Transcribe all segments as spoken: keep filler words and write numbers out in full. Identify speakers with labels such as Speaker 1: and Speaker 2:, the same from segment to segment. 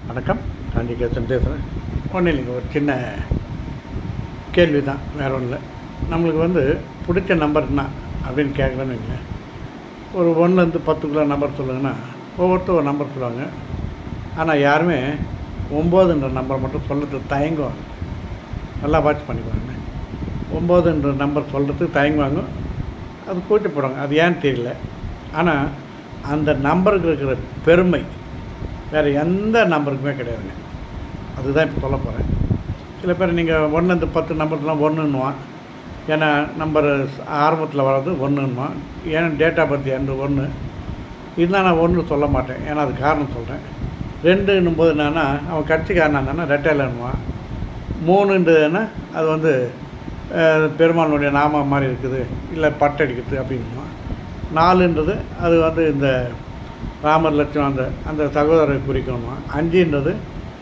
Speaker 1: வணக்கம். காஞ்சிகேசன் பேசுகிறேன். ஒன்றும் இல்லைங்க, ஒரு சின்ன கேள்வி தான், வேறு ஒன்றும் இல்லை. நம்மளுக்கு வந்து பிடிச்ச நம்பர்னா அப்படின்னு கேட்குறேன்னு வைங்களேன். ஒரு ஒன்றுலேருந்து பத்துக்குள்ளே நம்பர் சொல்லுங்கன்னா ஒவ்வொருத்தர் ஒரு நம்பர் சொல்லுவாங்க. ஆனால் யாருமே ஒம்போதுன்ற நம்பர் மட்டும் சொல்கிறதுக்கு தயங்குவாங்க. நல்லா வாட்ச் பண்ணிக்குவாங்க. ஒம்போதுன்ற நம்பர் சொல்கிறதுக்கு தயங்குவாங்க, அது கூட்டி போடுவாங்க. அது ஏன்னு தெரியல. ஆனால் அந்த நம்பருக்கு இருக்கிற பெருமை வேறு எந்த நம்பருக்குமே கிடையாதுங்க. அதுதான் இப்போ சொல்ல போகிறேன். சில பேர் நீங்கள் ஒன்றுலேருந்து பத்து நம்பர்லாம் ஒன்றுன்னுவான். ஏன்னா நம்பர் ஆரம்பத்தில் வர்றது ஒன்றுன்னுவான். ஏன்னா டேட் ஆஃப் பர்த் எந்த ஒன்று இதுதான். நான் ஒன்று சொல்ல மாட்டேன், ஏன்னா அது காரணம் சொல்கிறேன். ரெண்டுன்னும் போது என்னன்னா அவன் கட்சிக்காரனாக இருந்தானா ரெட்டையிலன்னுவான். மூணுன்றதுன்னா அது வந்து பெருமாளுடைய நாம மாதிரி இருக்குது, இல்லை பட்டடிக்கிறது அப்படின்னுவான். நாலுன்றது அது வந்து இந்த ராமர் லட்சம் அந்த அந்த சகோதரரை குறிக்கணுமா. அஞ்சுன்றது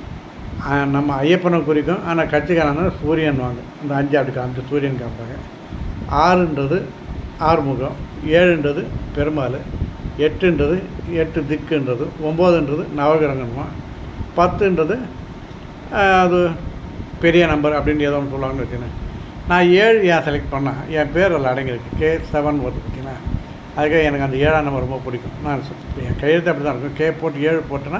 Speaker 1: நம்ம ஐயப்பனை குறிக்கும், ஆனால் கட்சிக்காரன் சூரியன்வாங்க. அந்த அஞ்சு அப்படி அந்த சூரியன் காமிப்பாங்க. ஆறுன்றது ஆறுமுகம். ஏழுன்றது பெருமாள். எட்டுன்றது எட்டு திக்குன்றது. ஒம்போதுன்றது நவகிரகன்மா. பத்துன்றது அது பெரிய நம்பர் அப்படின்னு ஏதோ ஒன்று சொல்லுவாங்கன்னு வச்சுக்கேன். நான் ஏழு ஏன் செலக்ட் பண்ணேன், என் பேர் அதில் அடங்கியிருக்கு. கே செவன் வருது பார்த்தீங்கன்னா, அதுக்காக எனக்கு அந்த ஏழாம் நம்பர் ரொம்ப பிடிக்கும். நான் என் கையெழுத்து அப்படி தான் இருக்கும். கே போட்டு ஏழு போட்டேன்னா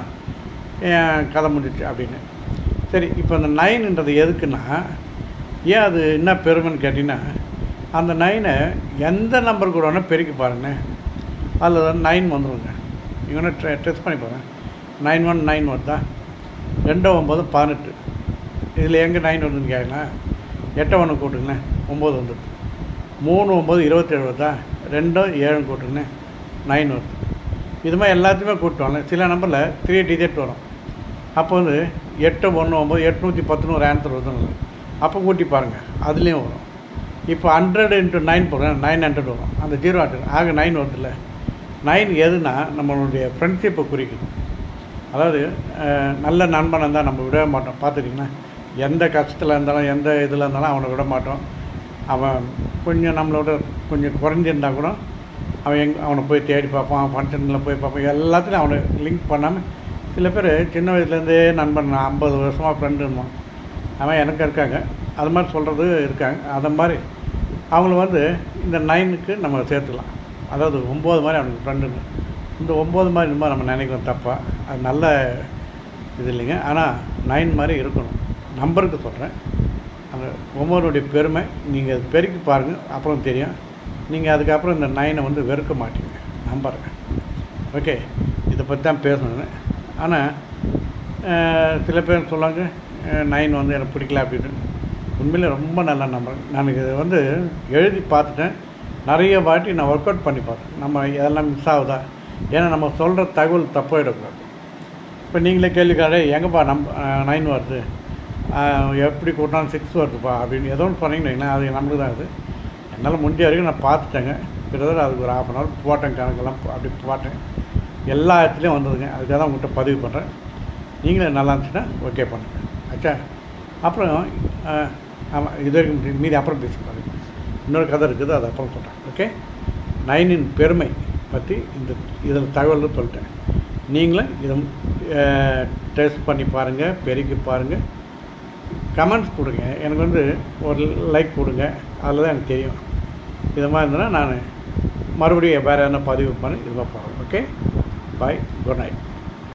Speaker 1: என் கதை முடிச்சு அப்படின்னு. சரி, இப்போ அந்த நைனுன்றது எதுக்குன்னா, ஏன் அது என்ன பெருமைன்னு கேட்டிங்கன்னா, அந்த நைனை எந்த நம்பர் கூட வேணால் பெருக்கி பாருங்கண்ணே, அதில் வந்து நைன் வந்துடுங்க. நீங்கள் வேணால் ட்ரெ டெஸ்ட் பண்ணி பாருங்கள். நைன் ஒன் நைன் வருதா, ரெண்டு ஒம்பது பதினெட்டு. இதில் எங்கே நைன் வருதுன்னு கேட்குறேன். எட்டை ஒன்று கூட்டுங்கண்ணே, ஒம்பது வந்துடுது. மூணு ஒம்பது இருபத்தேழு வருதா, ரெண்டும் ஏழு கூட்டுங்கண்ணே, நைன் வருது. இது மாதிரி எல்லாத்தையுமே கூட்டுவாங்க. சில நம்பரில் த்ரீ டிஜிட் வரும். அப்போ வந்து எட்டு ஒன்று ஒம்பது எட்நூற்றி பத்துன்னு ஒரு ஆன்சர் வருதுன்னு அப்போ கூட்டி பாருங்கள், அதுலேயும் வரும். இப்போ ஹண்ட்ரட் இன்ட்டு நைன் போடுறேன், நைன் ஹண்ட்ரட் வரும். அந்த ஜீரோ ஹண்ட்ரட் ஆக நைன் வருதுல்ல. நைன் எதுனா நம்மளுடைய ஃப்ரெண்ட்ஷிப்பை குறிக்குது. அதாவது நல்ல நண்பன் இருந்தால் நம்ம விடவே மாட்டோம். பார்த்துட்டிங்கன்னா எந்த கஷ்டத்தில் இருந்தாலும் எந்த இதில் இருந்தாலும் அவனை விட மாட்டோம். அவன் கொஞ்சம் நம்மளோட கொஞ்சம் குறைஞ்சிருந்தால் கூட அவன் எங் அவனை போய் தேடி பார்ப்பான், ஃபங்க்ஷனில் போய் பார்ப்பான். எல்லாத்துலையும் அவனை லிங்க் பண்ணாமல். சில பேர் சின்ன வயசுலேருந்தே நண்பன், ஐம்பது வருஷமாக ஃப்ரெண்டுன்னுவான். அவன் எனக்கு இருக்காங்க, அது மாதிரி சொல்கிறது இருக்காங்க. அதை மாதிரி அவங்கள வந்து இந்த நைனுக்கு நம்ம சேர்த்துக்கலாம். அதாவது ஒம்பது மாதிரி அவனுக்கு ஃப்ரெண்டுன்னு. இந்த ஒம்பது மாதிரி இந்த மாதிரி நம்ம நினைக்கிறோம் தப்பாக. அது நல்ல இது இல்லைங்க. ஆனால் நைன் மாதிரி இருக்கணும். நம்பருக்கு சொல்கிறேன். அந்த ஒவ்வொருடைய பெருமை நீங்கள் அது பெருக்கி பாருங்கள், அப்புறம் தெரியும். நீங்கள் அதுக்கப்புறம் இந்த நைனை வந்து வெறுக்க மாட்டீங்க, நம்புறேன். ஓகே, இதை பற்றி தான் பேசணும். ஆனால் சில பேர் சொல்லுவாங்க நைன் வந்து எனக்கு பிடிக்கல அப்படின்னு. உண்மையிலே ரொம்ப நல்ல நம்பர். நான் இதை வந்து எழுதி பார்த்துட்டேன். நிறைய வாட்டி நான் ஒர்க் அவுட் பண்ணி பார்த்தேன். நம்ம இதெல்லாம் மிஸ் ஆகுதா, ஏன்னா நம்ம சொல்கிற தகவல் தப்பாயிடக்கூடாது. இப்போ நீங்களே கேள்விக்காரே எங்கேப்பா நம் நைன் வருது, எப்படி கூட்டினாலும் சிக்ஸ் வருதுப்பா அப்படின்னு ஏதோ ஒன்று சொன்னீங்கன்னு வைங்களேன், அது நம்மளுக்கு தான். அது என்னால் முடிஞ்ச வரைக்கும் நான் பார்த்துட்டேங்க. கிட்டத்தட்ட அதுக்கு ஒரு ஹாஃப் அன் ஹவர் போட்டேன், கணக்கெல்லாம் அப்படி போட்டேன். எல்லா இடத்துலையும் வந்ததுங்க. அதுக்காக தான் உங்கள்கிட்ட பதிவு பண்ணுறேன். நீங்களே நல்லா இருந்துச்சுன்னா ஓகே பண்ணுங்கள். ஆச்சா, அப்புறம் ஆமாம், இது வரைக்கும் மீதி அப்புறம் பேசிப்பாங்க. இன்னொரு கதை இருக்குது, அது அப்புறம் சொல்கிறேன். ஓகே, நைனின் பெருமை பற்றி இந்த இதில் தகவல் சொல்லிட்டேன். நீங்களும் இதை டெஸ்ட் பண்ணி பாருங்கள், பெருக்கி பாருங்கள், கமெண்ட்ஸ் கொடுங்க. எனக்கு வந்து ஒரு லைக் கொடுங்க, அதில் தான் எனக்கு தெரியும். இது மாதிரி இருந்ததுன்னா நான் மறுபடியும் வேறு எதனா பதிவு பண்ணி இது மாதிரி போகிறேன். Okay, bye, good night.